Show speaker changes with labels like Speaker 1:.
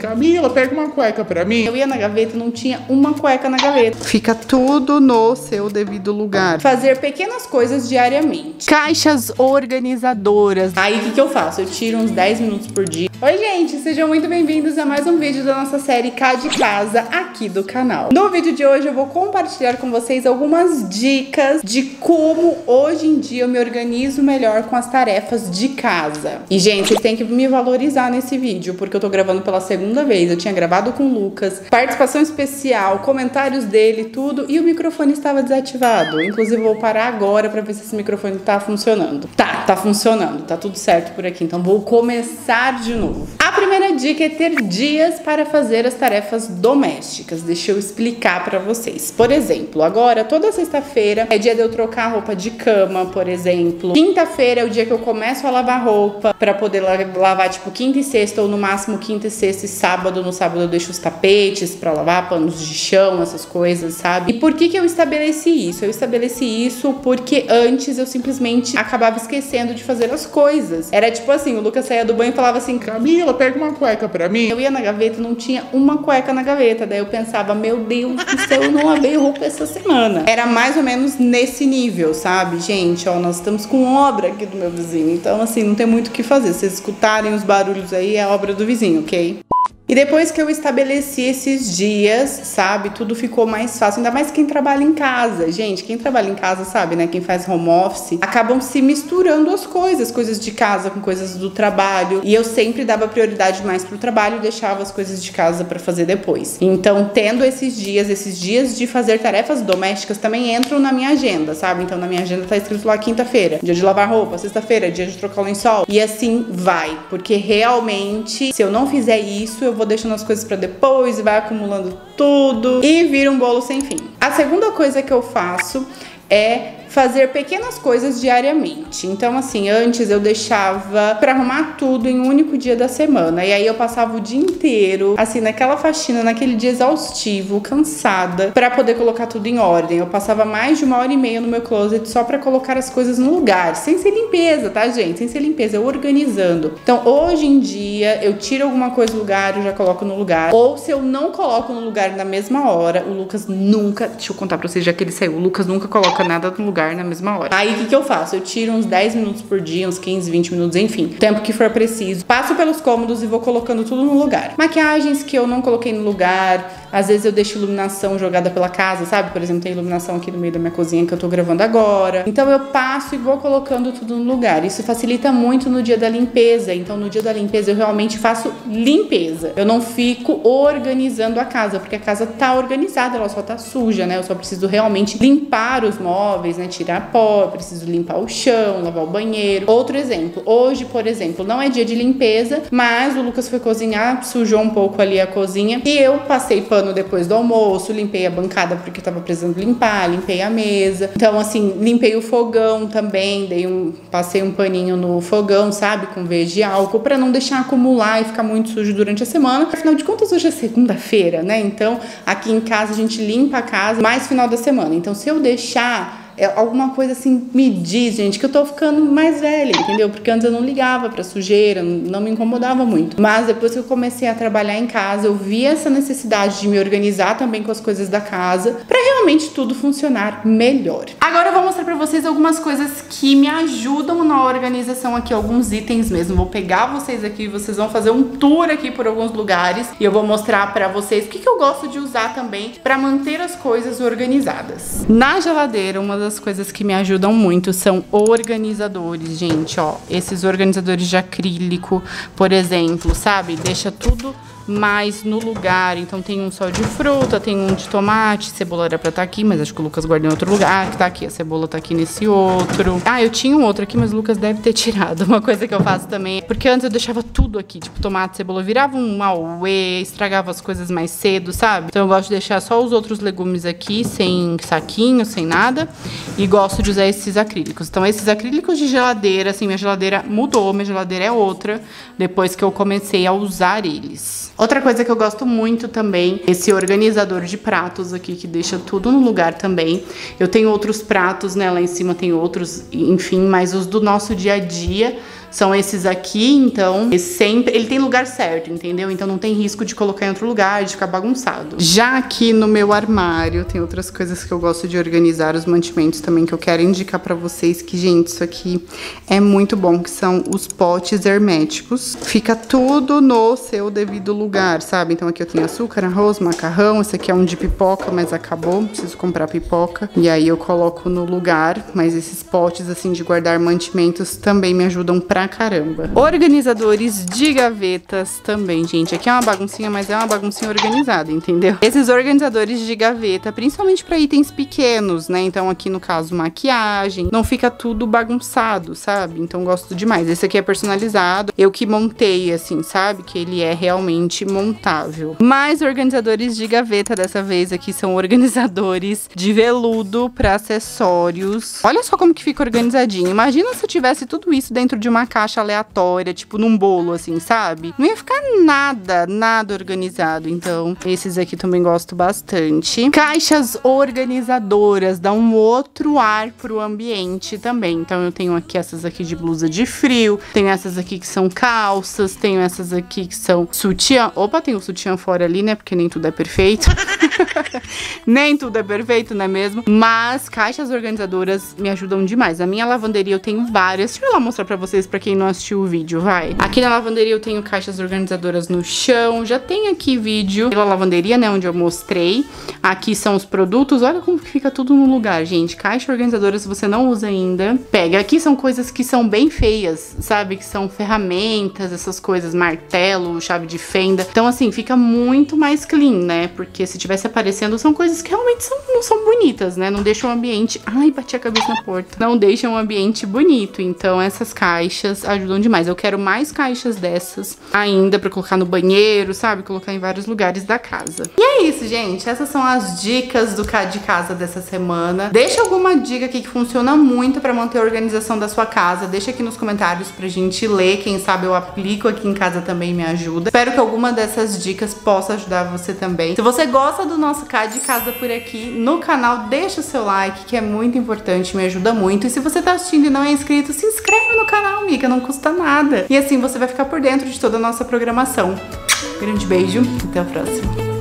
Speaker 1: Camila, pega uma cueca pra mim.
Speaker 2: Eu ia na gaveta e não tinha uma cueca na gaveta.
Speaker 3: Fica tudo no seu devido lugar.
Speaker 2: Fazer pequenas coisas diariamente.
Speaker 3: Caixas organizadoras.
Speaker 2: Aí o que eu faço? Eu tiro uns 10 minutos por dia. Oi gente, sejam muito bem-vindos a mais um vídeo da nossa série Cá de Casa aqui do canal. No vídeo de hoje eu vou compartilhar com vocês algumas dicas de como hoje em dia eu me organizo melhor com as tarefas de casa. E gente, vocês têm que me valorizar nesse vídeo, porque eu tô gravando pela segunda vez. Eu tinha gravado com o Lucas, participação especial, comentários dele, tudo, e o microfone estava desativado. Inclusive eu vou parar agora pra ver se esse microfone tá funcionando. Tá funcionando, tá tudo certo por aqui, então vou começar de novo. A primeira dica é ter dias para fazer as tarefas domésticas. Deixa eu explicar pra vocês. Por exemplo, agora toda sexta-feira é dia de eu trocar a roupa de cama, por exemplo. Quinta-feira é o dia que eu começo a lavar roupa pra poder lavar tipo quinta e sexta, ou no máximo quinta e sexta e sábado. No sábado eu deixo os tapetes pra lavar, panos de chão, essas coisas, sabe? E por que eu estabeleci isso? Eu estabeleci isso porque antes eu simplesmente acabava esquecendo de fazer as coisas. Era tipo assim, o Lucas saía do banho e falava assim:
Speaker 1: Camila, pega uma cueca pra mim.
Speaker 2: Eu ia na gaveta e não tinha uma cueca na gaveta. Daí eu pensava, meu Deus do céu, eu não lavei roupa essa semana. Era mais ou menos nesse nível, sabe? Gente, ó, nós estamos com obra aqui do meu vizinho. Então, assim, não tem muito o que fazer. Se vocês escutarem os barulhos aí, é obra do vizinho, ok? E depois que eu estabeleci esses dias, sabe, tudo ficou mais fácil. Ainda mais quem trabalha em casa. Gente, quem trabalha em casa, sabe, né, quem faz home office, acabam se misturando as coisas de casa com coisas do trabalho. E eu sempre dava prioridade mais pro trabalho e deixava as coisas de casa pra fazer depois. Então, tendo esses dias de fazer tarefas domésticas também entram na minha agenda, sabe? Então, na minha agenda tá escrito lá quinta-feira, dia de lavar roupa, sexta-feira, dia de trocar o lençol. E assim vai, porque realmente, se eu não fizer isso, eu vou deixando as coisas pra depois e vai acumulando tudo e vira um bolo sem fim. A segunda coisa que eu faço é fazer pequenas coisas diariamente. Então, assim, antes eu deixava pra arrumar tudo em um único dia da semana. E aí eu passava o dia inteiro, assim, naquela faxina, naquele dia exaustivo, cansada, pra poder colocar tudo em ordem. Eu passava mais de 1h30 no meu closet só pra colocar as coisas no lugar. Sem ser limpeza, tá, gente? Sem ser limpeza, eu organizando. Então, hoje em dia, eu tiro alguma coisa do lugar, eu já coloco no lugar. Ou se eu não coloco no lugar na mesma hora, o Lucas nunca... Deixa eu contar pra vocês, já que ele saiu. O Lucas nunca coloca nada no lugar na mesma hora. Aí o que eu faço? Eu tiro uns 10 minutos por dia, uns 15, 20 minutos, enfim, o tempo que for preciso. Passo pelos cômodos e vou colocando tudo no lugar. Maquiagens que eu não coloquei no lugar, às vezes eu deixo iluminação jogada pela casa, sabe? Por exemplo, tem iluminação aqui no meio da minha cozinha que eu tô gravando agora. Então eu passo e vou colocando tudo no lugar. Isso facilita muito no dia da limpeza. Então no dia da limpeza eu realmente faço limpeza. Eu não fico organizando a casa, porque a casa tá organizada, ela só tá suja, né? Eu só preciso realmente limpar os móveis, né? Tirar pó, eu preciso limpar o chão, lavar o banheiro. Outro exemplo, hoje, por exemplo, não é dia de limpeza, mas o Lucas foi cozinhar, sujou um pouco ali a cozinha e eu passei pano depois do almoço, limpei a bancada porque eu tava precisando limpar, limpei a mesa. Então, assim, limpei o fogão também, passei um paninho no fogão, sabe, com verde e álcool, pra não deixar acumular e ficar muito sujo durante a semana. Afinal de contas, hoje é segunda-feira, né? Então, aqui em casa a gente limpa a casa mais final da semana. Então, se eu deixar alguma coisa assim, me diz, gente, que eu tô ficando mais velha, entendeu? Porque antes eu não ligava pra sujeira, não me incomodava muito. Mas depois que eu comecei a trabalhar em casa, eu vi essa necessidade de me organizar também com as coisas da casa, pra realmente tudo funcionar melhor. Agora eu vou mostrar pra vocês algumas coisas que me ajudam na organização aqui, alguns itens mesmo. Vou pegar vocês aqui, vocês vão fazer um tour aqui por alguns lugares e eu vou mostrar pra vocês o que eu gosto de usar também pra manter as coisas organizadas. Na geladeira, uma das coisas que me ajudam muito são organizadores, gente, ó. Esses organizadores de acrílico, por exemplo, sabe? Deixa tudo mais no lugar. Então tem um só de fruta, tem um de tomate, cebola era pra estar aqui, mas acho que o Lucas guardou em outro lugar. Que tá aqui, a cebola tá aqui nesse outro. Ah, eu tinha um outro aqui, mas o Lucas deve ter tirado. Uma coisa que eu faço também, porque antes eu deixava tudo aqui, tipo tomate, cebola, virava um auê, estragava as coisas mais cedo, sabe? Então eu gosto de deixar só os outros legumes aqui, sem saquinho, sem nada. E gosto de usar esses acrílicos. Então esses acrílicos de geladeira, assim, minha geladeira mudou, minha geladeira é outra, depois que eu comecei a usar eles. Outra coisa que eu gosto muito também, esse organizador de pratos aqui, que deixa tudo no lugar também. Eu tenho outros pratos, né, lá em cima tem outros, enfim, mas os do nosso dia a dia são esses aqui, então ele tem lugar certo, entendeu? Então não tem risco de colocar em outro lugar, de ficar bagunçado. Já aqui no meu armário tem outras coisas que eu gosto de organizar, os mantimentos também que eu quero indicar pra vocês, que, gente, isso aqui é muito bom, que são os potes herméticos. Fica tudo no seu devido lugar, sabe? Então aqui eu tenho açúcar, arroz, macarrão, esse aqui é um de pipoca, mas acabou, preciso comprar pipoca. E aí eu coloco no lugar, mas esses potes, assim, de guardar mantimentos também me ajudam pra caramba. Organizadores de gavetas também, gente. Aqui é uma baguncinha, mas é uma baguncinha organizada, entendeu? Esses organizadores de gaveta, principalmente pra itens pequenos, né? Então aqui no caso maquiagem, não fica tudo bagunçado, sabe? Então gosto demais. Esse aqui é personalizado, eu que montei, assim, sabe? Que ele é realmente montável. Mais organizadores de gaveta dessa vez aqui são organizadores de veludo pra acessórios. Olha só como que fica organizadinho. Imagina se eu tivesse tudo isso dentro de uma caixa aleatória, tipo num bolo, assim, sabe? Não ia ficar nada organizado. Então, esses aqui também gosto bastante. Caixas organizadoras, dá um outro ar pro ambiente também. Então, eu tenho aqui essas aqui de blusa de frio, tenho essas aqui que são calças, tenho essas aqui que são sutiã. Opa, tem o sutiã fora ali, né? Porque nem tudo é perfeito. Nem tudo é perfeito, não é mesmo? Mas caixas organizadoras me ajudam demais. A minha lavanderia eu tenho várias. Deixa eu lá mostrar pra vocês, pra quem não assistiu o vídeo, vai. Aqui na lavanderia eu tenho caixas organizadoras no chão. Já tem aqui vídeo pela lavanderia, né, onde eu mostrei. Aqui são os produtos. Olha como que fica tudo no lugar, gente. Caixa organizadora, se você não usa ainda, pega. Aqui são coisas que são bem feias, sabe? Que são ferramentas, essas coisas, martelo, chave de fenda. Então, assim, fica muito mais clean, né? Porque se tivesse aparecendo, são coisas que realmente não são bonitas, né? Não deixam o ambiente... Ai, bati a cabeça na porta. Não deixam o ambiente bonito. Então, essas caixas ajudam demais. Eu quero mais caixas dessas ainda pra colocar no banheiro, sabe? Colocar em vários lugares da casa. E é isso, gente. Essas são as dicas do Cá de Casa dessa semana. Deixa alguma dica aqui que funciona muito pra manter a organização da sua casa. Deixa aqui nos comentários pra gente ler. Quem sabe eu aplico aqui em casa também e me ajuda. Espero que alguma dessas dicas possa ajudar você também. Se você gosta do nosso Cá de Casa por aqui no canal, deixa o seu like, que é muito importante, me ajuda muito. E se você tá assistindo e não é inscrito, se inscreve no canal, amiga, não custa nada. E assim você vai ficar por dentro de toda a nossa programação. Grande beijo, até a próxima.